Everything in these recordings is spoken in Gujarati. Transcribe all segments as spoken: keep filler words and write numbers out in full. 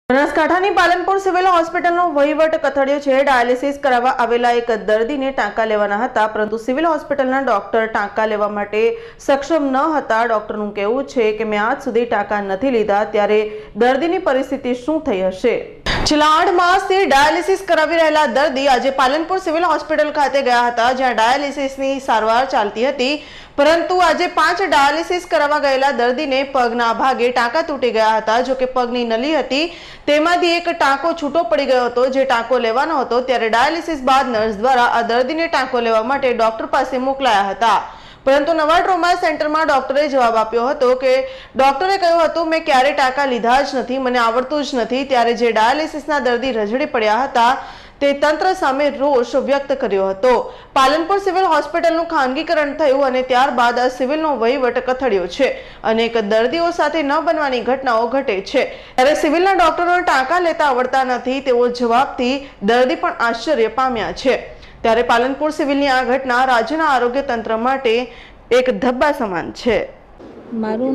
બનાસકાંઠાની પાલનપુર સિવિલ હોસ્પિટલનો વહીવટ કથળ્યો છે। ડાયાલિસિસ કરાવવા આવેલા એક દર્દીને ટાંકા લેવાના હતા, પરંતુ સિવિલ હોસ્પિટલના ડોક્ટર ટાંકા લેવા માટે સક્ષમ ન હતા। ડોક્ટરનું કહેવું છે કે મેં આજ સુધી ટાંકા નથી લીધા, ત્યારે દર્દીની પરિસ્થિતિ શું થઈ હશે। છેલ્લા આઠ માસથી ડાયાલિસિસ કરાવી રહેલા દર્દી આજે પાલનપુર સિવિલ હોસ્પિટલ ખાતે ગયા હતા, જ્યાં ડાયાલિસિસની સારવાર ચાલતી હતી, પરંતુ આજે પાંચ ડાયાલિસિસ કરાવવા ગયેલા દર્દીને પગના ભાગે ટાંકા તૂટી ગયા હતા। જો કે પગની નલી હતી તેમાંથી એક ટાંકો છૂટો પડી ગયો હતો, જે ટાંકો લેવાનો હતો, ત્યારે ડાયાલિસિસ બાદ નર્સ દ્વારા આ દર્દીને ટાંકો લેવા માટે ડોક્ટર પાસે મોકલાયા હતા, પરંતુ નવા ટ્રોમા સેન્ટરમાં ડોક્ટરે જવાબ આપ્યો હતો કે ડોક્ટરે કહ્યું હતું મેં ક્યારે ટાંકા લીધા જ નથી, મને આવડતું જ નથી। ત્યારે જે ડાયાલિસિસના દર્દી રઝળી પડ્યા હતા તે તંત્ર સામે રોષ વ્યક્ત કર્યો હતો। પાલનપુર સિવિલ હોસ્પિટલનું ખાનગીકરણ થયું અને ત્યારબાદ આ સિવિલનો વહીવટ કથળ્યો છે। અનેક દર્દીઓ સાથે ન બનવાની ઘટનાઓ ઘટે છે, ત્યારે સિવિલના ડોક્ટરોને ટાંકા લેતા આવડતા નથી તેવો જવાબથી દર્દી પણ આશ્ચર્ય પામ્યા છે। ત્યારે પાલનપુર સિવિલની આ ઘટના રાજ્યના આરોગ્ય તંત્ર માટે એક ધબ્બા સમાન છે। મારું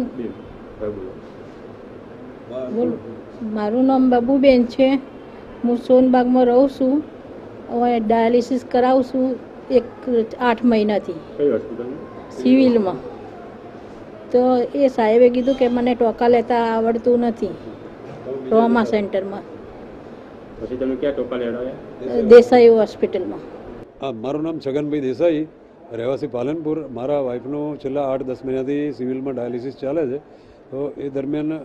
મારું નામ બાબુબેન છે। હું સોનબાગમાં રહું છું। હવે ડાયાલિસિસ કરાવું છું એક આઠ મહિનાથી સિવિલમાં। તો એ સાહેબે કીધું કે મને ટોકા લેતા આવડતું નથી ટ્રોમા સેન્ટરમાં। પછી તમે ક્યાં ટોકા લેવડાવ્યા? દેસાઈ હોસ્પિટલમાં। મારું નામ છગનભાઈ દેસાઈ, રહેવાસી પાલનપુર। મારા વાઈફનું છેલ્લા આઠ દસ મહિનાથી સિવિલમાં ડાયાલિસિસ ચાલે છે। તો એ દરમિયાન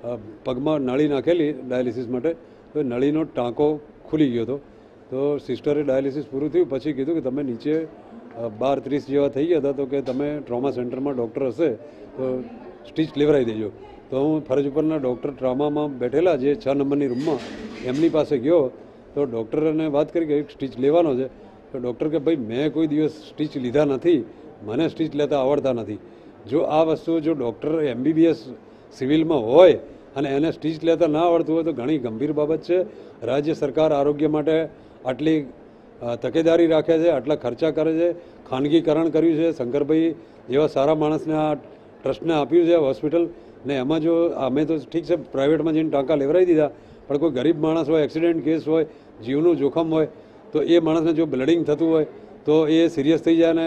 પગમાં નળી નાખેલી ડાયાલિસિસ માટે, તો નળીનો ટાંકો ખુલી ગયો હતો। તો સિસ્ટરે ડાયાલિસિસ પૂરું થયું પછી કીધું કે તમે નીચે બાર ત્રીસ જેવા થઈ ગયા હતા, તો કે તમે ટ્રોમા સેન્ટરમાં ડૉક્ટર હશે તો સ્ટીચ લેવડાવી દેજો। તો હું ફરજ ઉપરના ડૉક્ટર ટ્રોમામાં બેઠેલા જે છ નંબરની રૂમમાં એમની પાસે ગયો, તો ડૉક્ટરને વાત કરી કે એક સ્ટીચ લેવાનો છે। તો ડૉક્ટર કે ભાઈ મેં કોઈ દિવસ સ્ટીચ લીધા નથી, મને સ્ટીચ લેતા આવડતા નથી। જો આ વસ્તુ જો ડૉક્ટર એમબીબીએસ સિવિલમાં હોય અને એને સ્ટીચ લેતા ના આવડતું હોય તો ઘણી ગંભીર બાબત છે। રાજ્ય સરકાર આરોગ્ય માટે આટલી તકેદારી રાખે છે, આટલા ખર્ચા કરે છે, ખાનગીકરણ કર્યું છે, શંકરભાઈ જેવા સારા માણસને આ ટ્રસ્ટને આપ્યું છે હોસ્પિટલ ને। એમાં જો અમે તો ઠીક છે પ્રાઇવેટમાં જઈને ટાંકા લેવડાવી દીધા, પણ કોઈ ગરીબ માણસ હોય, એક્સિડન્ટ કેસ હોય, જીવનું જોખમ હોય, તો એ માણસને જો બ્લડિંગ થતું હોય તો એ સિરિયસ થઈ જાય અને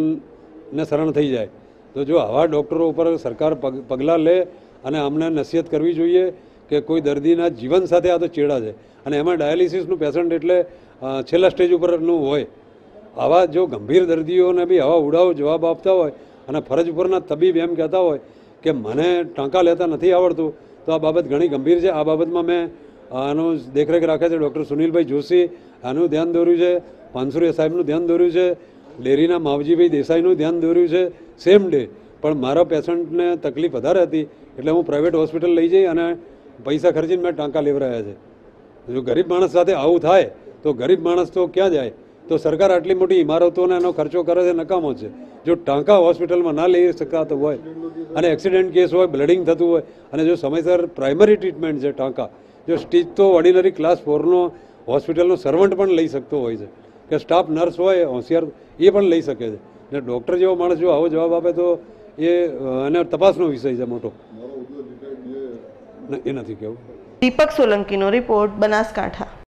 મરણને શરણ થઈ જાય। તો જો આવા ડૉક્ટરો ઉપર સરકાર પગ પગલાં લે અને અમને નસીહત કરવી જોઈએ કે કોઈ દર્દીના જીવન સાથે આ તો ચેડા છે, અને એમાં ડાયાલિસિસનું પેશન્ટ એટલે છેલ્લા સ્ટેજ ઉપરનું હોય। આવા જો ગંભીર દર્દીઓને બી આવા ઉડાવ જવાબ આપતા હોય અને ફરજ ઉપરના તબીબ એમ કહેતા હોય કે મને ટાંકા લેતા નથી આવડતું, તો આ બાબત ઘણી ગંભીર છે। આ બાબતમાં મેં આનું દેખરેખ રાખે છે ડૉક્ટર સુનિલભાઈ જોશી, આનું ધ્યાન દોર્યું છે, પાનસુરિયા સાહેબનું ધ્યાન દોર્યું છે, ડેરીના માવજીભાઈ દેસાઈનું ધ્યાન દોર્યું છે સેમ ડે। પણ મારા પેશન્ટને તકલીફ વધારે હતી એટલે હું પ્રાઇવેટ હોસ્પિટલ લઈ જઈ અને પૈસા ખર્ચીને મેં ટાંકા લેવડાવ્યા છે। જો ગરીબ માણસ સાથે આવું થાય તો ગરીબ માણસ તો ક્યાં જાય? તો સરકાર આટલી મોટી ઇમારતોને એનો ખર્ચો કરે છે, નકામો છે। જો ટાંકા હોસ્પિટલમાં ના લઈ શકાતો હોય અને એક્સિડન્ટ કેસ હોય, બ્લડિંગ થતું હોય, અને જો સમયસર પ્રાઇમરી ટ્રીટમેન્ટ છે ટાંકા, જો સ્ટીચ તો ઓર્ડિનરી ક્લાસ ફોરનો હોસ્પિટલનો સર્વન્ટ પણ લઈ શકતો હોય છે, કે સ્ટાફ નર્સ હોય હોશિયાર એ પણ લઈ શકે છે, ને ડૉક્ટર જેવો માણસ જો આવો જવાબ આપે તો એ એને તપાસનો વિષય છે મોટો, એ નથી કહેવું। દીપક સોલંકીનો રિપોર્ટ, બનાસકાંઠા।